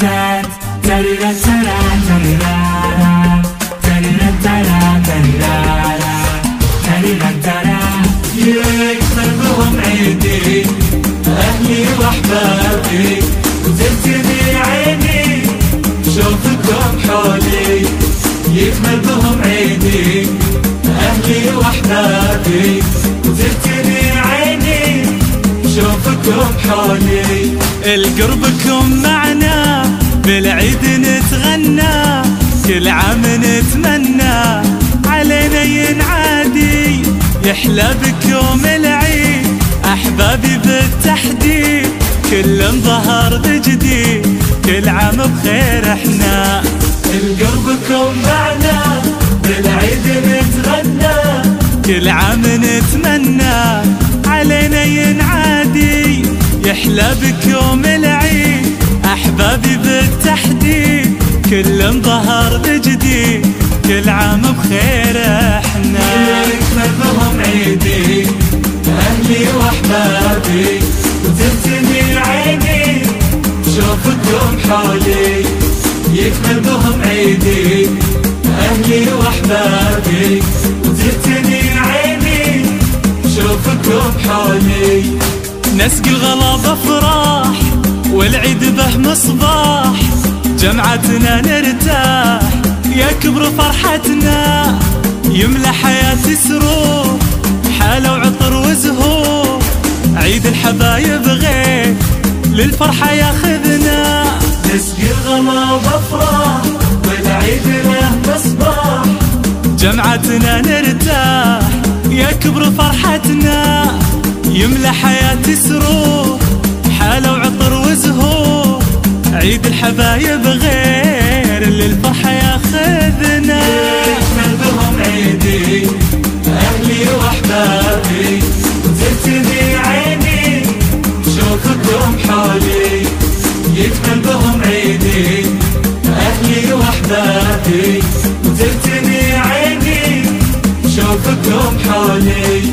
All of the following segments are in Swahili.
يكمل بهم عيدي أهلي وأحبابي وتبتدي عيني شوفكم حولي. يكمل بهم عيدي أهلي وأحبابي وتبتدي عيني شوفكم حولي. القربكم معنا بالعيد نتغنى كل عام نتمنى علينا ينعادي يحلى بكم العيد أحبابي بالتحديد كل ظهر بجديد كل عام بخير احنا. القربكم معنا بالعيد نتغنى كل عام نتمنى علينا ينعادي يحلى بكم العيد أحبابي بالتحديد كل ظهر بجديد كل عام بخير احنا. يكمل بهم عيدي أهلي وأحبابي وتبتدي عيني شوفكم حولي. يكمل بهم عيدي أهلي وأحبابي وتبتدي عيني شوفكم حولي. نسقي الغلا بافراح والعيد به مصباح جمعتنا نرتاح يكبر فرحتنا يملى حياتي سرور حالة وعطر وزهور عيد الحبايب غير للفرحة ياخذنا. نسقي الغلا بافراح والعيد له مصباح جمعتنا نرتاح يكبر فرحتنا يملى حياتي سرور حالة وعطر وزهور عيد الحبايب غير للفرحة ياخذنا. يكمل بهم عيدي أهلي وأحبابي وتبتدي عيني شوفكم حولي. يكمل بهم عيدي أهلي وأحبابي وتبتدي عيني شوفكم حولي.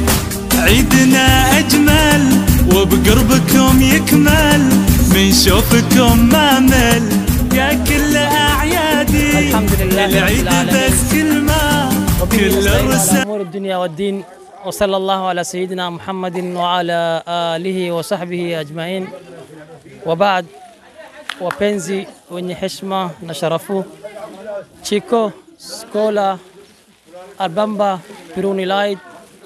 عيدنا أجمل وبقربكم يكمل من شوفكم ما مل يا كل أعيادي. الحمد لله العيد بس كلمة كل الرسالة أمور الدنيا والدين وصلى الله على سيدنا محمد وعلى آله وصحبه أجمعين وبعد. wapenzi wenye heshima na sharafu, Chiko Skola Albamba Biruni Light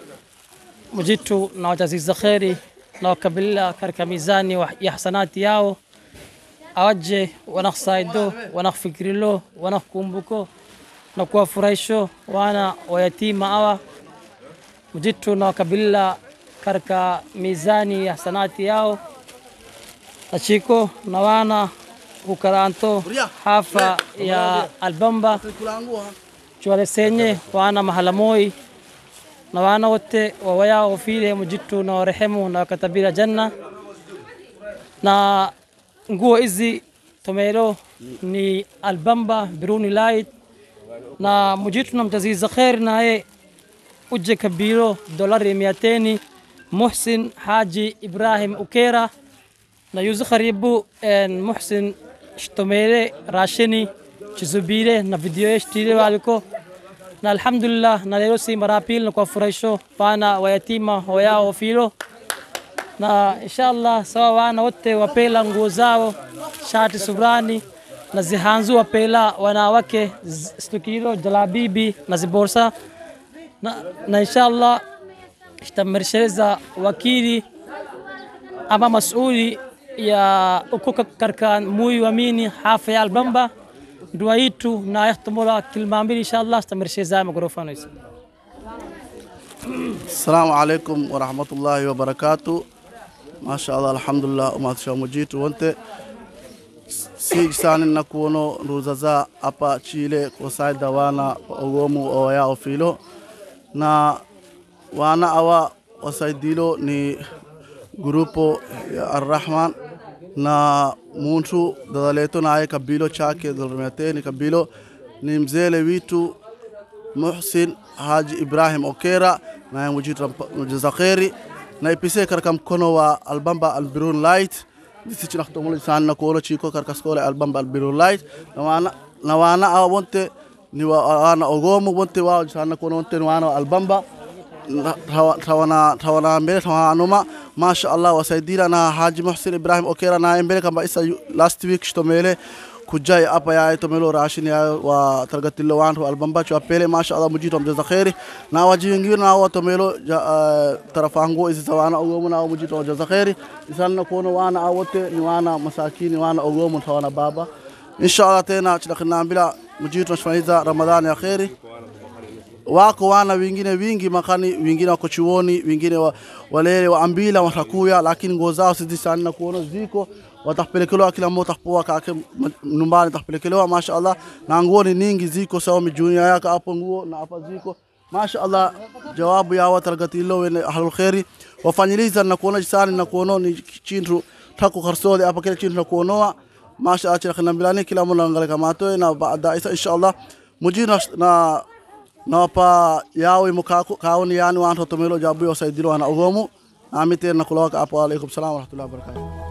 mujitu na wataziza kheri na wakabilila katika mizani ya hasanati yao awaje wanakusaido wanakufikirilo wanakukumbuko na kuwafurahisho wana wayatima awa mujitu na wakabilila katika mizani ya hasanati yao. Chiko na wana ukaranto hafa ya Albamba chwale senye wana mahalamoi na wana wote wawaya wafile mujitu na warehemu na wakatabira janna. Na nguo hizi tomelo ni Albamba Biruni Light na mujitu na mtaziza khair naye uje kabiro $200 Muhsin Haji Ibrahim Ukera na yuzu kharibu Muhsin shtomele rashini chizubire na video shtile waliko na alhamdulillah na leo si marapil na kwa furahisho pana wayatima wayao filo na inshallah sawa wana wote wapela nguo zao shati subrani na zihanzu wapela wanawake stukilo jalabibi na ziborsa na inshallah ishtamirsheza wakili ama masuli ya ukoka karkan muy wamini hafa ya Albamba duaitu na yahtamula kilma mbili inshallah ishtamirsheza mikrofano. Assalamu alaikum wa rahmatullahi wa barakatuh. Mashallah alhamdulillah umatisha mujitu wonte si sana na kuono ruzaza hapa Chile kusaida wana ogomu oya ofilo na wana awa wasaidilo ni grupo ya Ar-Rahman na muntu dadaleto naye kabilo chake ni kabilo ni mzele witu Muhsin Haji Ibrahim Okera na mujitu mjaza khairi na ipise katika mkono wa Albamba Biruni Light disici na tomolo san na kolo chiko karkaskole albamba albirulait na wana awonte ni wana ogomo wonte wa san na kono wonte wana albamba tawana mbele tawanuma masha Allah wasaidira na Haji Muhsin Ibrahim Okera na mbele kama isa last week shtomele kujai apa ya tomelo rashini ya wa targatilo wantu albamba chwa pele masha Allah mujito mjaza khairi na waji wengine na wa tomelo tarafango isi tawana ogomo na mujito mjaza khairi isanna kono wana awote ni wana masakini wana ogomo tawana baba inshallah tena chidakina bila mujito shfaniza Ramadhani ya khairi wako wana wengine wingi makani wengine wako chuoni wengine walele wa ambila watakuya lakini nguo zao sisi sana kuona ziko watapelekelewa kila mmoja tapoa kake nyumbani tapelekelewa mashaallah na nguo ni nyingi ziko sawa mijunia yake hapo nguo na hapa ziko mashaallah jawabu ya watargatilo wene ahlul khairi wafanyiliza na kuona sana na kuona ni chintu tako karsode hapa kile chintu na kuonoa mashaallah chakana bilani kila mmoja angalia kama to na baada inshallah mujina na pa yawe mukako kaoni yani wanto tomelo jabu wasaidiro ana ogomu amite na kulawaka apo alaikum salam wa rahmatullahi wa barakatuh